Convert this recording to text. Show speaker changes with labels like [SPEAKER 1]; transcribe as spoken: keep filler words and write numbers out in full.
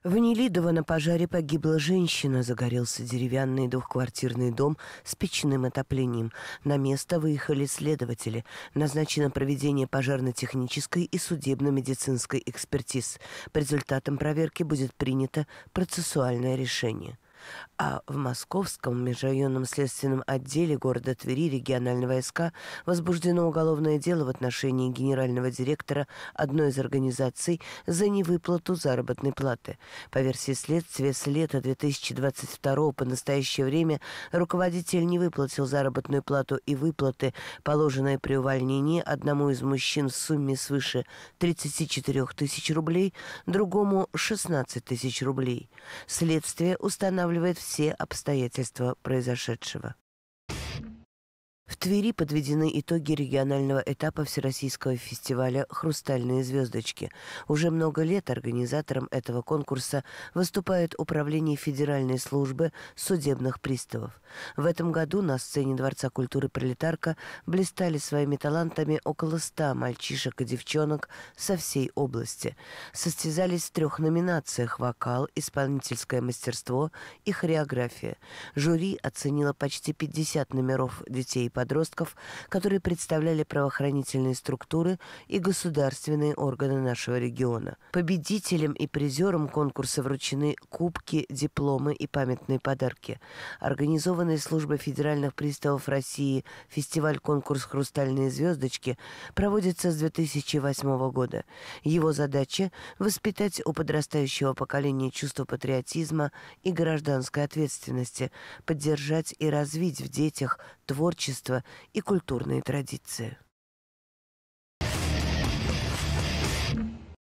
[SPEAKER 1] В Нелидово на пожаре погибла женщина. Загорелся деревянный двухквартирный дом с печным отоплением. На место выехали следователи. Назначено проведение пожарно-технической и судебно-медицинской экспертиз. По результатам проверки будет принято процессуальное решение. А в Московском межрайонном следственном отделе города Твери регионального СК возбуждено уголовное дело в отношении генерального директора одной из организаций за невыплату заработной платы. По версии следствия, с лета две тысячи двадцать второго по настоящее время руководитель не выплатил заработную плату и выплаты, положенные при увольнении, одному из мужчин в сумме свыше тридцати четырёх тысяч рублей, другому шестнадцать тысяч рублей. Следствие устанавливает все обстоятельства произошедшего. В Твери подведены итоги регионального этапа Всероссийского фестиваля «Хрустальные звездочки». Уже много лет организатором этого конкурса выступает Управление Федеральной службы судебных приставов. В этом году на сцене Дворца культуры «Пролетарка» блистали своими талантами около ста мальчишек и девчонок со всей области. Состязались в трех номинациях: вокал, исполнительское мастерство и хореография. Жюри оценило почти пятьдесят номеров детей и подростков, которые представляли правоохранительные структуры и государственные органы нашего региона. Победителям и призерам конкурса вручены кубки, дипломы и памятные подарки. Организованный службой федеральных приставов России фестиваль-конкурс «Хрустальные звездочки» проводится с две тысячи восьмого года. Его задача – воспитать у подрастающего поколения чувство патриотизма и гражданской ответственности, поддержать и развить в детях творчество и культурные традиции.